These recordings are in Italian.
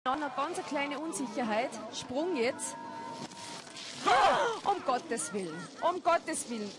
Eine ganz kleine Unsicherheit. Sprung jetzt. Um Gottes Willen. Um Gottes Willen.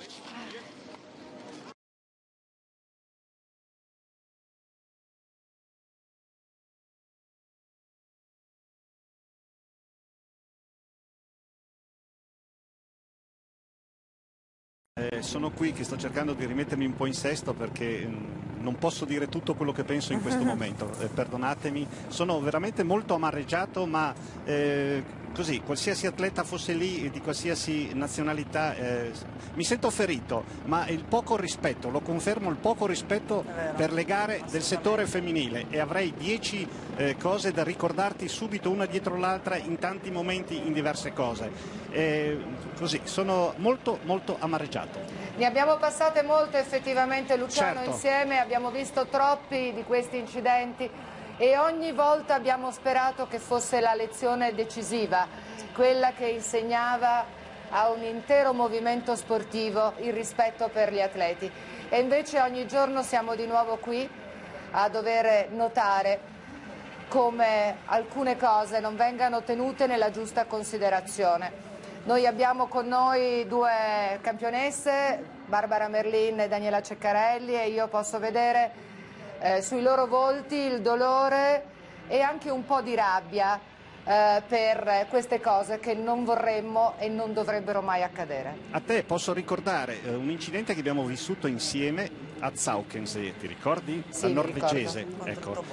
Sono qui che sto cercando di rimettermi un po' in sesto perché non posso dire tutto quello che penso in questo momento, perdonatemi, sono veramente molto amareggiato, ma così, qualsiasi atleta fosse lì, di qualsiasi nazionalità, mi sento ferito, ma il poco rispetto, lo confermo, il poco rispetto per le gare del settore femminile, e avrei 10 cose da ricordarti subito una dietro l'altra in tanti momenti, in diverse cose. Così, sono molto molto amareggiato. Ne abbiamo passate molte effettivamente, Luciano, certo. Insieme, abbiamo visto troppi di questi incidenti e ogni volta abbiamo sperato che fosse la lezione decisiva, quella che insegnava a un intero movimento sportivo il rispetto per gli atleti. E invece ogni giorno siamo di nuovo qui a dover notare come alcune cose non vengano tenute nella giusta considerazione. Noi abbiamo con noi due campionesse, Barbara Merlin e Daniela Ceccarelli, e io posso vedere sui loro volti il dolore e anche un po' di rabbia per queste cose che non vorremmo e non dovrebbero mai accadere. A te posso ricordare un incidente che abbiamo vissuto insieme a Zaukensee, ti ricordi? Sì, Al norvegese. Ecco.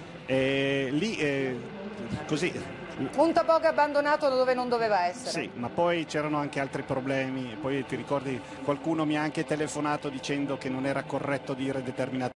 Lì così. Un toboggan abbandonato dove non doveva essere. Sì, ma poi c'erano anche altri problemi, poi ti ricordi qualcuno mi ha anche telefonato dicendo che non era corretto dire determinate